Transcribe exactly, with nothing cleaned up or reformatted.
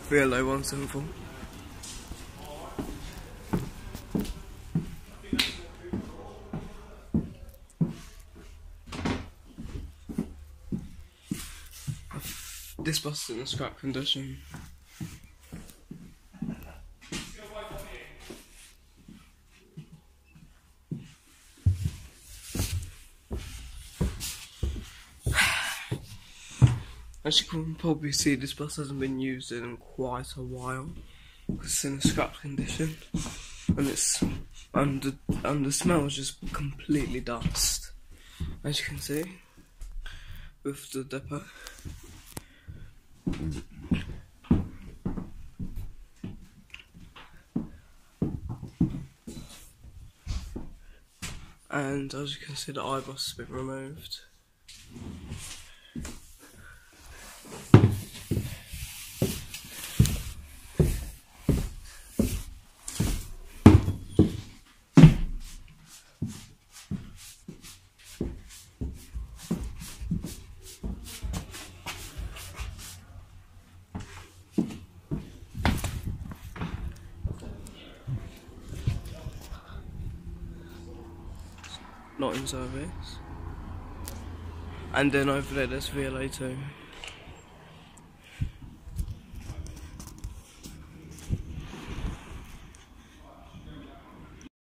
V L A one seventy-four. This bus is in a scrap condition. As you can probably see, this bus hasn't been used in quite a while. It's in a scrap condition, and it's and the, and the smell is just completely dust, as you can see, with the depot. And as you can see, the I-bus has been removed. Not in service. And then over there there's V L A two.